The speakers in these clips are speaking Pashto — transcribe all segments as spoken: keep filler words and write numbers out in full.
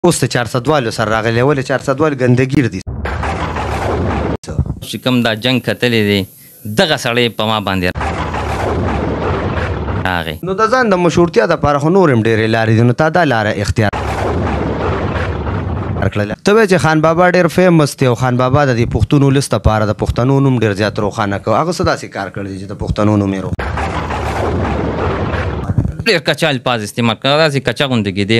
اوس د چارسدوالو سره راغلی ولې چارسدوال ګندګیر دي چې کوم دا جنګ کتلی دی دغه سړی په ما باندې راغی نو د ځان د مشهورتیا دپاره خو نور هم ډېرې لارې دي نو تا دا لاره اختیار کړله ته وایې چې خان بابا ډېر فیمس دی او خان بابا د دې پښتون ولس دپاره د پښتنو نوم ډېر زیات روښانه کړو هغه څه داسې کار کړی چې د پښتنو نوم یې ډېر کچا الفاظ استعمال کړه داسې کچا غوندې کېدی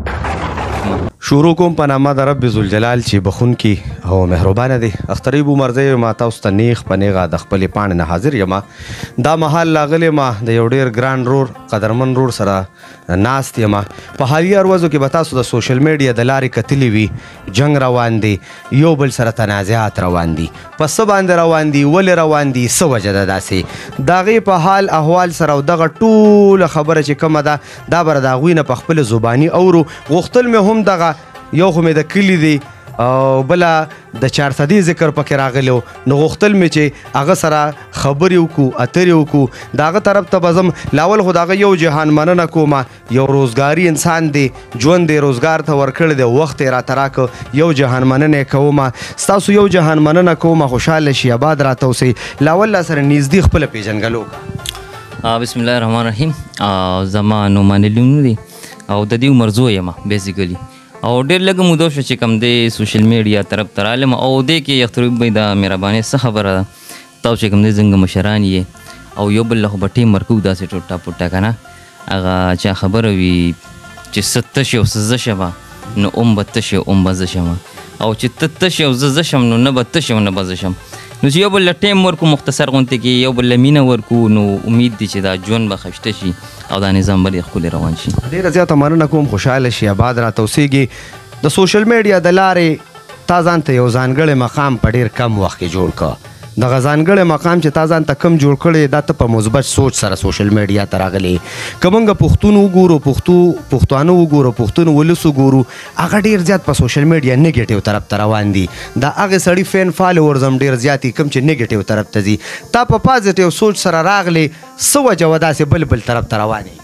شروع کوم په نامه د رب ذوالجلال چې بخونکي او مهربانه دی اختریب عمرزی ما تاسو ته نیغ په نیغه د خپلې پاڼې نه حاضر یم دا مهال لاغلی ما د یو ډېر ګران رور قدرمن رور سره ناست یم په حالي ورځو کې به تاسو د سوشل میډیا د لارې کتلي وي جنګ روان دی یو بل سره تنازعات روان دي په څه باندې روان دي ولې روان دي څه وجه ده داسې د هغې په حال احوال سره او دغه ټوله خبره چې کومه ده دا به د هغوی نه په خپله زباني اورو غوښتل مې هم دغه یو خو مې د کلي دی او بله د چارسدي ذکر پکې راغلی و نو غوښتل مې چې هغه سره خبرې وکړو اترې وکړو د هغه طرف ته به ځم لاول خو د هغه یو جهان مننه کومه یو روزګاري انسان دی ژوند دی روزګار ته ورکړی دی وخت یې راته راکړه یو جهان مننه یې کومه ستاسو یو جهان مننه کومه خوشحاله شي آباد راته اوسئ لاول لا سره نږدې خپله پېژنګلو بسم الله الرحمن الرحیم زما نوم انیلون دی او د دې عمر زوی یم بیسیکلي او ډېر لږ موده شوه چې کوم دی سوشل میډیا طرف ته رالم او دې کې اختروب بی د مهربانۍ څه خبره ده تاسو چې کوم دی زموږ مشران یې او یو بل له خو به ټیم ورکوو داسې ټوټه پوټه که نه هغه چا خبره وي چې څه تش او څه زه شمه نو اوم به تش او اوم به زه شمه او چې ته تش او زه زه شم نو نه به تش او نه به زه شم نو چې یو بل له ټیم ورکو مختصر غونتې کې یو بل له مینه ورکو نو امید دی چې دا ژوند به ښایسته شي او دا نظام به ډېر ښکلی روان شي ډېره زیاته مننه کوم خوشحاله شي آباد راته اوسېږي د سوشل میډیا د لارې تا ځان ته یو ځانګړی مقام په ډېر کم وخت کې جوړ کړه دغه ځانګړی مقام چې تا ځان ته کم جوړ کړی دا ته په مثبت سوچ سره سوشل میډیا ته راغلی که موږ پښتون وګورو پښتو پښتانه وګورو پښتون ولس وګورو هغه ډېر زیات په سوشل میډیا نیګیټیو طرف ته روان دي د هغې سړي فین فالوورز هم ډېر زیات دي کوم چې نیګیټیو طرف ته ځي تا په پازیټیو سوچ سره راغلی څه وجه وه داسې بل بل طرف ته روان یې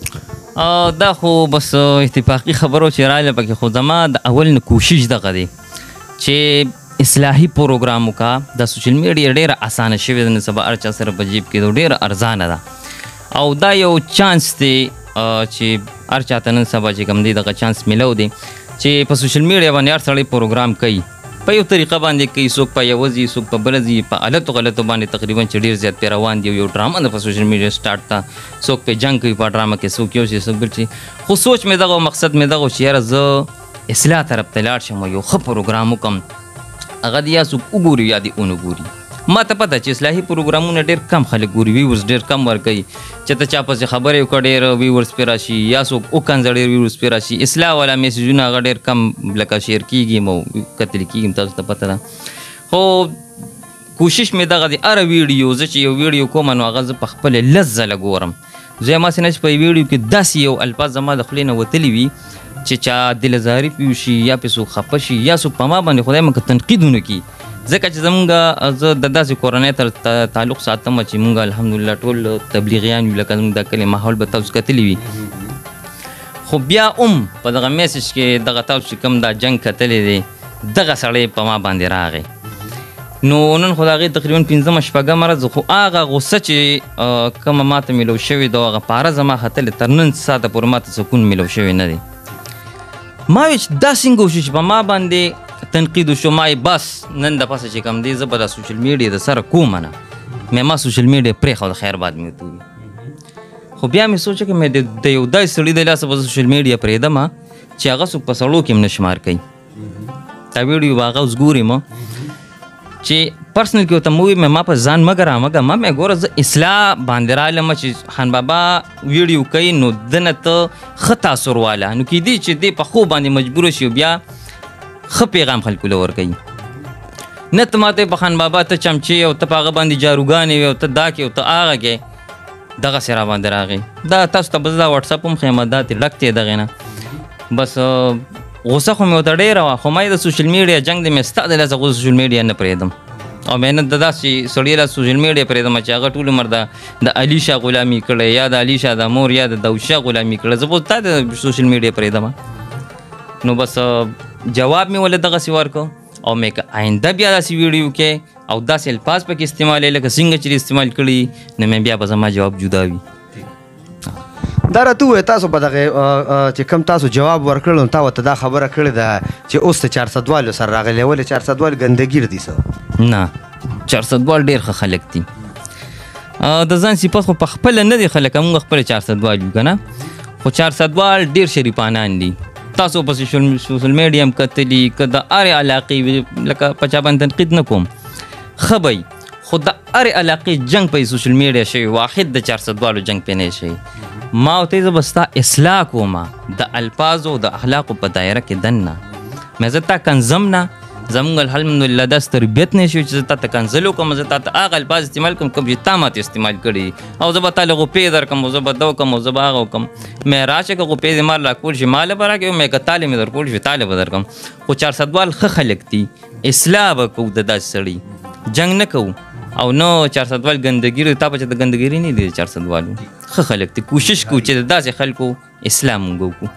دا خو بس اتفاقي خبرو چې راغله پکې خو زما د اول نه کوشش دغه دی چې اصلاحي پروګرام وکړه د سوشل میډیا ډېره اسانه شوې ده نن سبا هر چا سره په جیب کې ډېره ارزانه ده او دا یو چانس دی چې هر چاته نن سبا چې کوم دی دغه چانس میلو دی چې په سوشل میډیا باندې هر سړی پروګرام کوي په یو طریقه باندې کوي څوک په یوه ځي څوک په بله ځي په غلطو غلطو باندې تقریبا چې ډېر زیات پرې روان دي یو ډرامه ده په سوشل میډیا سټارټ ته څوک پې جنګ کوي په ډرامه کې څوک یو شي څوک بل شي خو سوچ مې دغه مقصد مې دغه چې یاره زه اصلاح طرف ته لاړ شم یو ښه پروګرام وکړم هغه دې یا څوک وګوري یا دې ونه ګوري ما ته پته چې اصلاحي پروګرامونه ډېر کم خلک ګوري ویورز ډېر کم ورکوي چې ته چا پسې خبرې وکړه ډېر ویورز پرې راشي یا څوک وکنځه ډېر ویورز پرې راشي اصلاح والا میسیجونه هغه ډېر کم لکه شیر کېږي او کتل کېږي تاسو ته پته ده خو کوشش مې دغه دی هره ویډیو زه چې یو ویډیو کوم نو هغه زه په خپلې لس ځله ګورم زه هماسې نه چې په ویډیو کې داسې یو الفاظ زما د خولې نه وتلي وي چې چا دلزاري پې وشي یا پې څوک خفه شي یا څوک په ما باندې خدای مکه تنقید ونه کړي ځکه چې زمونږ زه د داسې کورنۍ تر تعلق ساتم چې مونږ الحمدلله ټول تبلیغیان یو لکه زموږ د کلي ماحول به تاسو کتلی وي خو بیا هم په دغه میسج کې دغه تاسو چې کوم دا جنګ کتلی دی دغه سړی په ما باندې راغی نو نن خو د هغې تقریبا پنځمه شپږمه ورځ خو هغه غصه چې کومه ماته میلو شوې ده هغه پاره زما ختلې تر نن ساعته پورې ماته سکون میلو شوی نه دی ما وی چې دا څنګه وشو چې په ما باندې تنقید وشو ما بس نن د پاسه چې کوم دی زه به د سوشل میډیا د سره کوم نه مې ما سوشل میډیا پرېښود خیر باد مې ورته وویل خو بیا مې سوچه که مې د یو داسې سړي د لاسه به سوشل میډیا پرېږدم چې هغه څوک په سړو کې هم نه شمار کوي دا ویډیو به هغه اوس ګورم چې پرسنل کې ورته مې وویل ما په ځان مه ګره مه ګه ما مې ګوره زه اصلاح باندې رالم چې خان بابا ویډیو کوي نو ده نه ته ښه تاثر واله نو کیدی چې دې په خوب باندې مجبوره شي بیا ښه پیغام خلکو له ورکوي نه ته ماته په خان بابا ته چمچې او ته په هغه باندې جاروګانې وي او ته دا کې او ته هغه کې دغسې را باندې راغی دا تاسو ته بس دا واټساپ هم ښیم دا ترې ډک دی دغې نه بس غوسه خو مې ورته ډېره وه خو ما یې د سوشل میډیا جنګ دی مې ستا د لاسه خو سوشل میډیا نه پرېږدم او مې نه د داسې سړي لاس سوشل میډیا پرېږدم چې هغه ټول عمر د علي شاه غلامي کړی یا د علي شاه د مور یا د داود شاه غلامي کړی زه خو تا د سوشل میډیا پرېږدم نو بس جواب مې ولې دغسې ورکړ او مې که آینده بیا داسې ویډیو کې او داسې الفاظ پکې استعمالوي لکه څنګه چې استعمال کړي نو مې بیا به زما جواب جدا وي. دا راته ووایه تاسو په دغه چې کوم تاسو جواب ورکړل نو تا ورته دا خبره کړې ده چې اوس ته چارسدوالو سره راغلی ولې چارسدوال ګندګیر دي څه؟ نه چارسدوال ډېر ښه خلک دي. د ځان صفت خو په خپله نه دي خلک موږ خپله چارسدوال یو که نه خو چارسدوال ډېر شریفانان دي. تاسو په سوشل میډیا هم کتلي که د هرې علاقې لکه په چا باندې تنقید نه کوم ښه به خو د هرې علاقې جنګ په سوشل میډیا شوی واحد د چارسدوالو جنګ پې نه شوی. ما ورته زه به ستا اصلاح کومه د الفاظو د اخلاقو په دایره کې دننه مې زه تا کنزم نه زمونږ الحمدلله داسې تربیت نه شوي چې زه تا ته کنزل وکړم زه تا ته هغه الفاظ استعمال کړم کوم چې تا ماته استعمال کړي او زه به تا له غوپې درکړم او زه به ده وکړم او زه به هغه وکړم مې راشه که غوپې دې ما راکول شي ما له به راکړې مې که تا له مې درکول شي تا له به درکړم. خو چارسدوال ښه خلک دي اصلاح به کوو د داسې سړي جنګ نه کوو او نو چارسدوال ګندګیر تا په چې د ګندګیري نه دي چارسدوالو ښه خلک دي کوشش کوو چې د داسې خلکو اصلاح مونږ وکړو.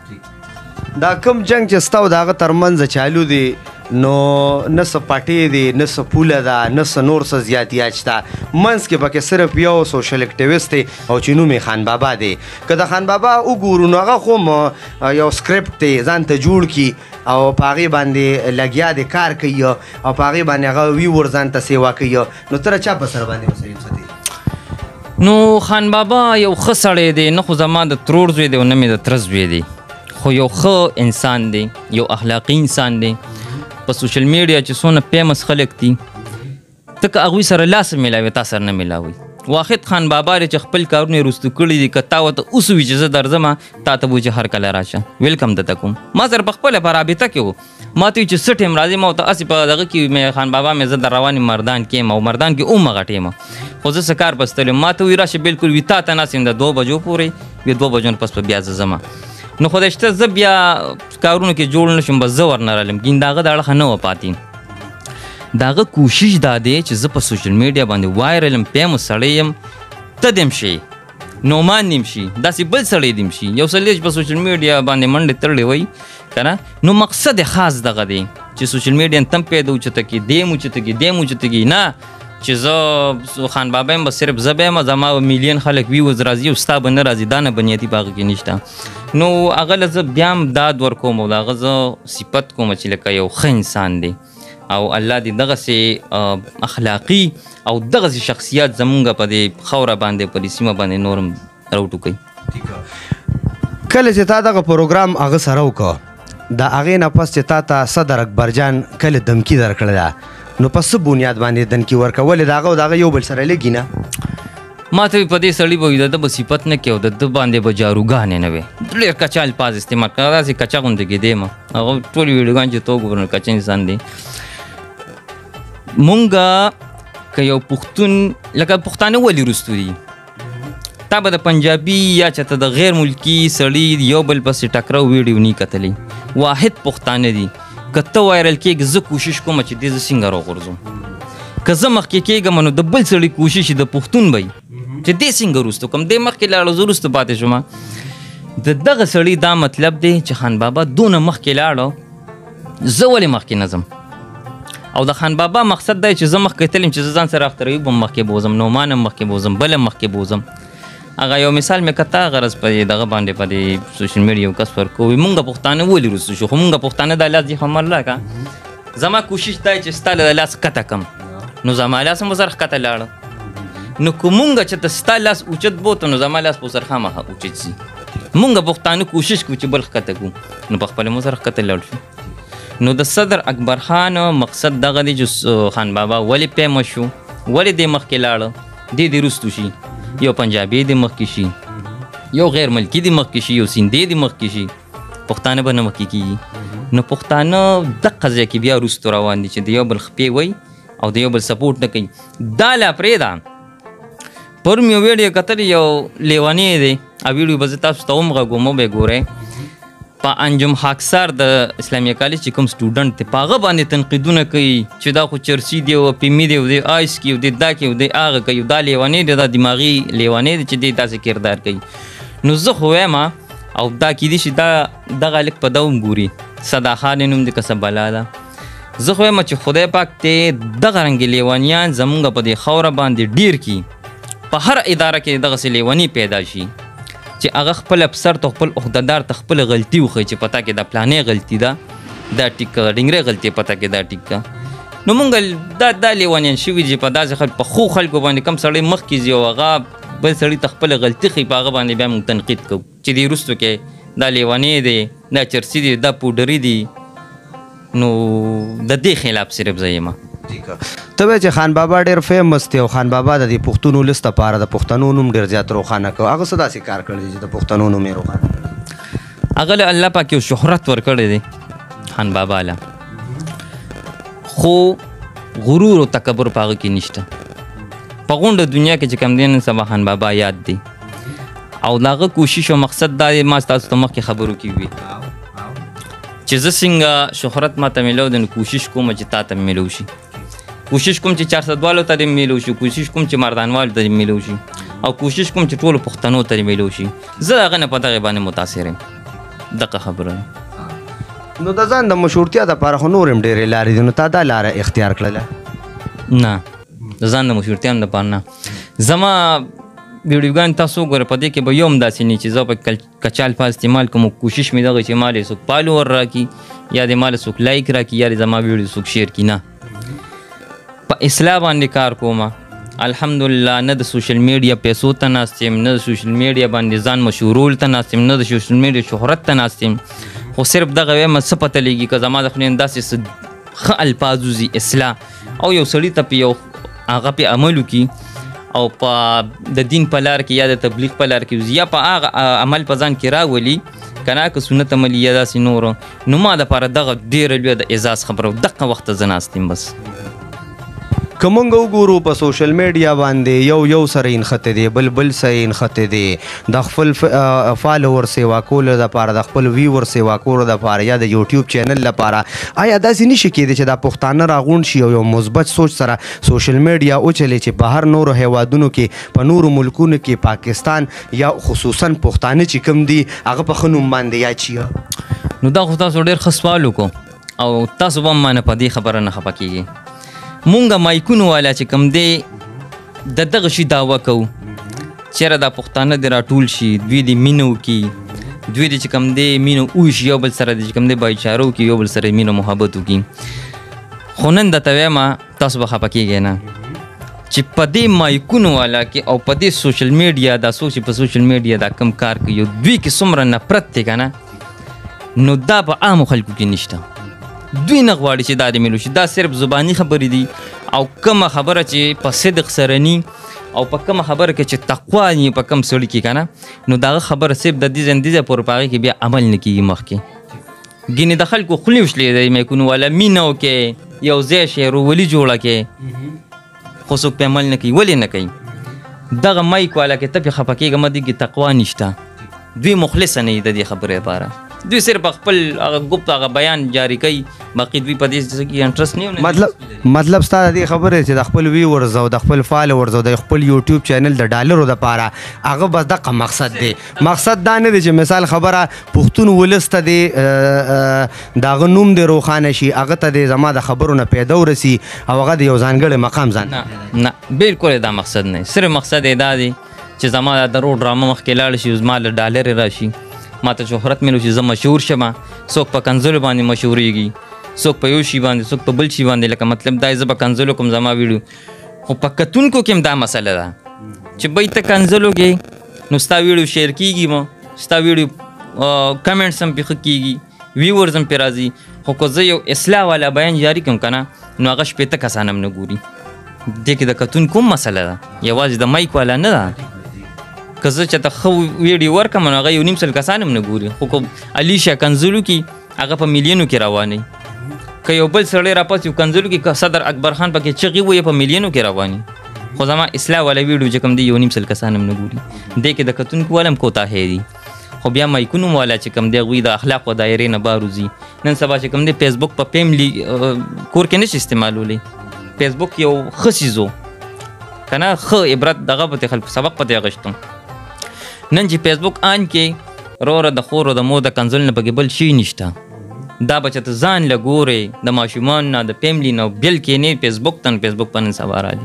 دا کوم جنګ چې ستا او د هغه ترمنځ چالو دی نو نه څه پټې دي نه څه پوله ده نه څه نور څه زیاتیات شته منځ کې پکې صرف یو سوشل اکټیویسټ دی او چې نوم یې خان بابا دی. که د خان بابا وګورو نو هغه خو یو سکرپټ دی ځان ته جوړ کړي او په هغې باندې لګیا دی کار کوي او په هغې باندې هغه ویور ځان ته سیوا کوي نو ته چا په سر باندې وسایي څه نو خان بابا یو ښه سړی دی نه خو زما د ترور زوی دی او نه مې د تره زوی دی خو یو ښه انسان دی یو اخلاقي انسان دی. په سوشل میډیا چې څونه فیمس خلک دي ته که هغوی سره لاس میلاوي تا سره نه میلاوي. واحد خان بابا دی چې خپل کارونه یې رستو کړي دي که تا ورته اوس ووي چې زه درځمه تا ته به وایي چې هر کله راشه ویلکم درته کوم. ما سره په خپله په رابطه کې و ما ته وایي چې څه ټایم راځې ما ورته هسې په دغه کې مې خان بابا مې زه در روان یم مردان کې یم او مردان کې اوم هغه ټایم خو زه څه کار بستلی یم ما ته وایي راشه بلکل وي تا ته ناست یم د دوه بجو پورې وي دوه بجو نه پس به بیا زه ځمه نو خو د شته زه بیا کارونو کې جوړ نه شم بس زه ورنه رالم ګین د هغه د اړخه نه وه پاتې. د هغه کوشش دا دی چې زه په سوشل میډیا باندې وایرل یم فیمس سړی یم ته دې هم شي نومان دې هم شي داسې بل سړی دې هم شي یو سړی چې په سوشل میډیا باندې منډې تړلې وایي که نه نو مقصد یې خاص دغه دی چې سوشل میډیا تم پیدا اوچته کړي دې هم اوچته کړي دې هم اوچته کړي نه چې زه خان بابا یم بس صرف زه به یم زما میلیون خلک ویوز راځي او ستا به نه راځي دا نه بنیادي په هغه کې نشته. نو هغه له زه بیا هم داد ورکوم او د هغه زه صفت کوم چې لکه یو ښه انسان دی او الله دې دغسې اخلاقي او دغسې شخصیت زمونږ په دې خاوره باندې په دې سیمه باندې نور هم راوټوکوي. کله چې تا دغه پروګرام هغه سره وکړه د هغې نه پس چې تا ته صدر اکبرجان کله دمکي درکړې ده نو په څه بنیاد باندې دمکي ورکړه ولې د هغه او د هغه یو بل سره لګي نه؟ ما ته په دې سړي به وي د ده به صفت نه کوي او د ده باندې به جاروګانې نه وي ډېر کچا الفاظ استعمال کړه داسې کچا غوندې کېدی یم هغه ټول ویډیوګان چې تو وګورو کچا انسان دی. مونږ که یو پښتون لکه پښتانه ولې وروستو دي تا به د پنجابي یا چېرته د غیر ملکي سړي یو بل پسې ټکراو ویډیو نه کتلی واحد پښتانه دي که ته وایرل کېږي زه کوشش کوم چې دې زه څنګه راوغورځم که زه مخکې کېږم نو د بل سړي کوشش د پښتون به چې دې څنګه وروستو کوم دې مخکې لاړو زه وروستو پاتې شوم. د دغه سړي دا مطلب دی چې خان بابا دونه مخکې لاړو زه ولې مخکې نه ځم او د خان بابا مقصد دی چې زه مخکې تلم چې زه ځان سره اختر ایوب هم مخکې بوځم نعمان هم مخکې بوځم بل هم مخکې بوځم. هغه یو مثال مې کته غرض په دغه باندې په دې سوشل میډیا یو کس ورکوي مونږ پښتانه ولې وروستو شو خو مونږ پښتانه د لاس دې خمر راکړه زما کوشش دی چې ستا له لاس کته کم نو زما لاس هم ورسره ښکته لاړه نو که مونږ چې ته ستا لاس اوچت بوته نو زما لاس به ورسره خامخا اوچت شي. مونږ پښتانه کوشش کوو چې بل ښکته کړو نو په خپله مو سره ښکته لاړ شو. نو د صدر اکبر خان مقصد دغه دی چې خان بابا ولې فیمس شو ولې دې مخکې لاړه دې دې وروستو شي یو پنجابي دې مخکې شي یو غیر ملکي دې مخکې شي یو سیندي دې مخکې شي پښتانه به نه مخکې کېږي. نو پښتانه دغه ځای کې بیا وروستو روان دي چې د یو بل خپې وایي او د یو بل سپورټ نه کوي. دا لا پرېږده پرون مې یو ویډیو کتلی یو لیونی دی او ویډیو به زه تاسو ته ومغږوم وبه یې ګورئ په انجم خاکسار د اسلامیه کالج چې کوم سټوډنټ دی په هغه باندې تنقیدونه کوي چې دا خو چرسي دی او پیمي دی او دی آیس کې او دی دا کې او دی هغه کوي دا لیونی دی دا دماغي لیونی دی چې دی داسې کردار کوي. نو زه خو وایم او دا کیدای شي دا دغه هلک په ده هم ګوري صدا خان یې نوم دی که څه بلا ده زه خو یم چې خدای پاک ته دغه رنګې لیونیان زمونږ په دې خاوره باندې ډېر کي په هر اداره کې دغسې لیوني پیدا شي چې هغه خپل افسر ته خپل عهدهدار ته خپله غلطي وښیي چې پته کې دا پلانې غلطي ده دا ټیک که ډنګرې غلطي پته کې دا ټیک که نو مونږ دا دا لیونیان شوي چې په داسې خلک په ښو خلکو باندې کم سړی مخکې ځي او هغه بل سړي ته خپله غلطي ښیي په هغه باندې بیا مونږ تنقید کوو چې دې وروستو کې دا لیونی دی دا چرسي دی دا پوډري دی نو د دې خلاف صرف زه یم ته وایې چې خان بابا ډېر فیمس دی او خان بابا د دې پښتون ولس دپاره د پښتنو نوم ډېر زیات روښانه کړ هغه څه داسې کار کړی دی چې د پښتنو نوم یې روښانه کړی هغه له الله پاک یو شهرت ورکړی دی خان بابا له خو غرور او تکبر په هغه کې نشته په غونډه دنیا کې چې کوم دی نن سبا خان بابا یاد دی او د هغه کوشش او مقصد دا دی ما ستاسو ته مخکې خبرو کې وي چې زه څنګه شهرت ما ته میلو دی نو کوشش کوم چې تا ته میلو شي کوشش کوم چې چار سدوالو ته دې میلو شي کوشش کوم چې مردانوالو ته دې میلو شي او کوشش کوم چې ټولو پښتنو ته دې میلو شي زه هغه نه په دغې باندې متاثر یم دغه خبره نو د ځان د مشهورتیا دپاره خو نور هم ډېرې لارې دي نو تا دا لاره اختیار کړله نه د ځان د مشهورتیا هم دپاره نه زما ویډیوګان تاسو وګوره په دې کې به یو هم داسې نه چې زه په کچا الفاظ استعمال کوم کوشش مې دغه چې ما له څوک فالوور راکړي یا د ما له څوک لایک راکړي یا د زما ویډیو څوک شیر کړي نه په اصلاح باندې کار کوم الحمدلله نه د سوشل میډیا پیسو ته ناست یم نه د سوشل میډیا باندې ځان مشهورول ته ناست یم نه د سوشل میډیا شهرت ته ناست یم خو صرف دغه وایم څه پته لګي که زما د خولې نه داسې څه ښه الفاظ وځي اصلاح او یو سړي ته په یو هغه پې عمل وکړي او په د دین په لار کې یا د تبلیغ په لار کې یا په هغه عمل په ځان کې راولي که نه که سنت عملي یا داسې نورو نو ما دپاره دغه ډېره لویه د اعزاز خبره دغه وخت زه ناست یم بس که مونږ وګورو په سوشل میډیا باندې یو یو سره نښتی دی بل بل سره نښتی دی د خپل فالوور سیوا کولو دپاره د خپل ویور سیوا کولو دپاره یا د یوټیوب چینل لپاره آیا داسې نشي کیدی چې دا پښتانه راغونډ شي او یو مثبت سوچ سره سوشل میډیا وچلي چې په هر نورو هیوادونو کې په نورو ملکونو کې پاکستان یا خصوصا پښتانه چې کوم دي هغه په ښه نوم باندې یاد شي نو دا خو تاسو ډېر ښه سوال وکړو او تاسو به هم مانه په دې خبره نه خفه کېږئ مونږ مایکونو والا چې کوم دی د دغه شي دعوه کوو چېرې دا پښتانه دې راټول شي دوی دې مینه وکړي دوی دې چې کوم دی مینه وویشي یو بل سره دې چې کوم دی بایچاره وکړي یو بل سره مینه محبت وکړي خو نن درته وایم تاسو به خفه کېږئ نه چې په دې مایکونو والا کې او په دې سوشل میډیا دا څوک چې په سوشل میډیا دا کم کار کوي دوی کې څومره نفرت دی که نه نو دا په عامو خلکو کې نشته دوی نه غواړي چې دا دې میلو شي دا صرف زباني خبرې دي او کومه خبره چې په صدق سره ني او په کومه خبره کې چې تقوا ني په کوم سړي کې که نه نو دغه خبره صرف د دې ځای دې ځای پورې په هغې کې بیا عمل نه کېږي مخکې ګینې د خلکو خولې وشلې دی میکونو والا مینه وکړې یو ځای شعرولي جوړه کړې خو څوک پې عمل نه کوي ولې نه کوي دغه مایک والا کې ته پې خفه کېږه ما دې کې تقوا نشته دوی مخلصه نه وي د دې خبرې لپاره دوی صرف خپل هغه ګفت هغه بیان جاری کوي باقي دوی په دې کې انټرست نه مطلب مطلب ستا د دې خبرې چې د خپل ویورز او د خپل فالوورز او د خپل یوټیوب چینل د ډالرو دپاره هغه بس دغه مقصد دی مقصد دا نه دی چې مثال خبره پښتون ولس ته دی د هغه نوم دی روښانه شي هغه ته دی زما د خبرو نه پیدا ورسي او هغه د یو ځانګړی مقام ځان نه نه بالکل دا مقصد نه صرف مقصد یې دا دی چې زما د درو ډرامه مخکې لاړ شي زما له ډالرې راشي ما ته شهرت میلو چې زه مشهور شم څوک په کنځلو باندې مشهورېږي څوک په یو شي باندې څوک په بل شي باندې لکه مطلب دا زه به کنځلو کوم زما ویډیو خو په کتونکو کې هم دا مسله ده چې بی ته کنځلو کې نو ستا ویډیو شیر کېږي مو ستا ویډیو کمنټس هم پې ښه کېږي ویورز هم پې راځي خو که زه یو اصلاح والا بیان جاري کړم که نه نو هغه شپېته کسان هم نه ګوري دې کې د کتونکو هم مسله ده یوازې د مایک والا نه ده که زه چېرته ښه ویډیو ورکړم نو هغه یو نیم سل کسان هم نه ګوري خو که علیشه کنځلو کې هغه په میلیونو کې روانوي که یو بل سړی راپس یو کنځلو کې که صدر اکبر خان پکې چغې وایي په میلیونو کې رواني خو زما اصلاح والا ویډیو چې کوم دی یو نیم سل کسان هم نه ګوري دې کې د کتونکو والا هم کوتاهی دي خو بیا مایکونو والا چې کوم دی هغوی د اخلاقو دایرې نه بار وځي نن سبا چې کوم دی فیسبوک په فیملی کور کې نشي استعمالولی فیسبوک یو ښه څیز و که نه ښه عبرت دغه پتې خلکو سبق پتې اخیستم نن چې فیسبوک آن کې وروره د خور او د مور د کنځل نه پکې بل شي نشته دا به چې ته ځان له ګورې د ماشومان نه د فیملي نه بل کښېنې فیسبوک ته فیسبوک په نن سبا راځي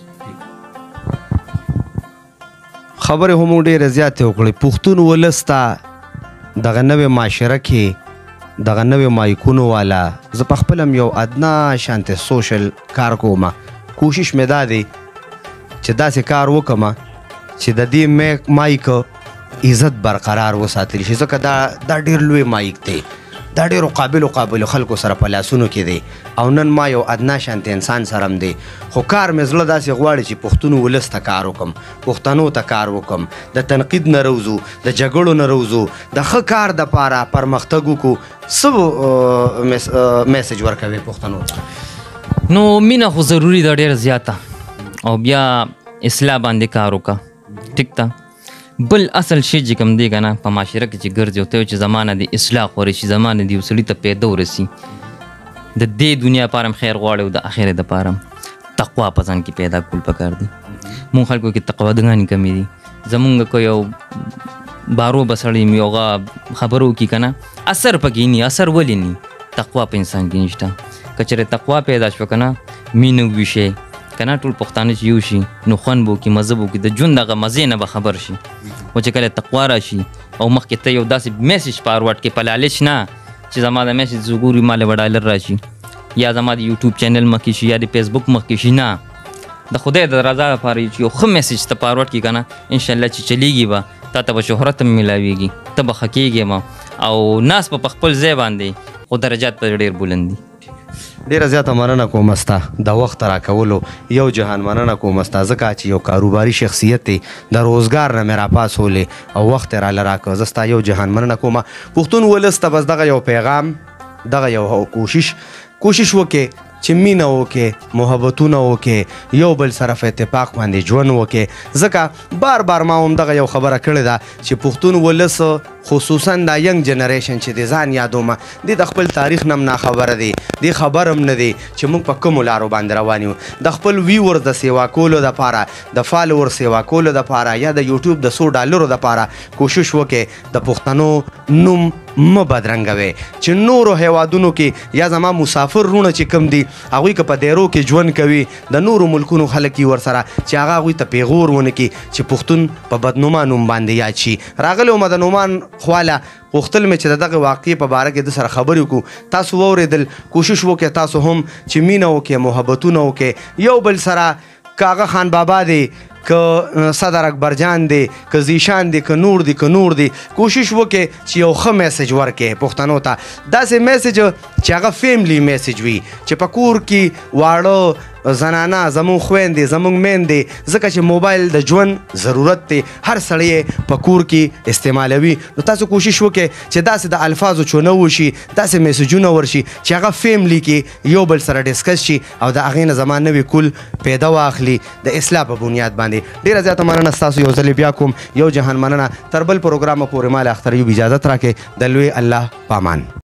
خبرې هم ډېرې زیاتې وکړې پښتون ولس ته دغه نوې معاشره کې دغه نوې مایکونو والا زه په خپل هم یو ادنا شانتې سوشل کار کوم کوشش مې دا دی چې داسې کار وکړم چې د دې مایک عزت برقرار وساتل شي ځکه دا دا ډېر لوی مایک دی دا ډېرو قابلو قابلو خلکو سره په لاسونو کې دی او نن ما یو ادنا شانتې انسان سره هم دی خو کار مې زړه داسې غواړي چې پښتون ولس ته کار وکړم پښتنو ته کار وکړم د تنقید نه روزو د جګړو نه روزو د ښه کار دپاره پرمختګ وکړو څه میسج ورکوي پښتنو ته نو مینه خو ضروري ده ډېره زیاته او بیا اصلاح باندې کار وکړه ټیک ته بل اصل شی چې کوم دی که نه په معاشره کې چې ګرځي او ته چې زما نه د اصلاح غواړې شي زما نه د یو سړي ته پیدا ورسي د دې دنیا لپاره هم خیر غواړې او د آخرت دپاره هم تقوا په ځان کې پیدا کول پکار دي مونږ خلکو کې تقواګانې کمې دي زمونږ که یو بارو به سړی م یو هغه خبرو کي که نه اثر پکې ني اثر ولې ني تقوا په انسان کې نشته که چېرې تقوا پیدا شوه که نه مینه وویشئ که نه ټول پښتانه چې یو شي نو خوند به وکړي مزه به وکړي د ژوند دغه مزې نه به خبر شي خو چې کله تقوا راشي او مخکې ته یو داسې میسج فارورډ کې په لالچ نه چې زما د میسج زه ګوري ما له به ډالر راشي یا زما د یوټیوب چینل مخکې شي یا د فیسبوک مخکې شي نه د خدای د رضا لپاره چې یو ښه میسج ته فارورډ کړي که نه انشاءالله چې چلیږي به تا ته به شهرت هم میلاویږي ته به ښه کېږې به او ناس به په خپل ځای باندې خو درجات په ډېر بلند دي ډېره زیاته مننه کوم ستا د وخت راکولو یو جهان مننه کوم ستا ځکه چې یو کاروباري شخصیت دی د روزګار نه مې راپاسولې او وخت یې راله راکړه زه ستا یو جهان مننه کوم پښتون ولس ته بس دغه یو پیغام دغه یو کوشش کوشش وکړې چې مینه وکړې محبتونه وکړې یو بل سره په اتفاق باندې ژوند وکړې ځکه بار بار ما هم دغه یو خبره کړې ده چې پښتون ولس خصوصا دا ینګ جنریشن چې د ځان یادومه دی د خپل تاریخ نه هم ناخبره دی دی خبر هم نه دی چې موږ په کومو لارو باندې روان یو د خپل ویور د سیوا کولو دپاره د فالوور سیوا کولو دپاره یا د یوټیوب د څو ډالرو دپاره کوشش وکړې د پښتنو نوم مه بدرنګوئ چې نورو هیوادونو کې یا زما مسافر رونه چې کوم دي هغوی که په دیرو کې ژوند کوي د نورو ملکونو خلک یې ورسره چې هغه هغوی ته پیغور ونه کړي چې پښتون په بدنوما نوم باندې یاد شي راغلی ومه د نومان خواله غوښتل مې چې د دغه واقعې په باره کې د سره خبرې وکړو تاسو واورېدل کوشش وکړئ تاسو هم چې مینه وکړئ محبتونه وکړئ یو بل سره که هغه خان بابا دی که صدر اکبر جان دی که زیشان دی که نور دی که نور دی کوشش وکړئ چې یو ښه میسج ورکړئ پښتنو ته داسې میسج چې هغه فیملی میسج وي چې په کور کې واړه زنانه زمونږ خویندې زمونږ میندې ځکه چې موبایل د ژوند ضرورت دی هر سړی یې په کور کې استعمالوي نو تاسو کوشش وکړئ چې داسې د الفاظو چونه وشي داسې میسجونه ورشي چې هغه فیملی کې یو بل سره ډسکس شي او د هغې نه زما نوې کل پیدا واخلي د اصلاح په بنیاد باندې ډېره زیاته مننه ستاسو یو ځلې بیا کوم یو جهان مننه تر بل پروګرامه پورې ما له اختر ایوب اجازت راکړئ د لوی الله پامان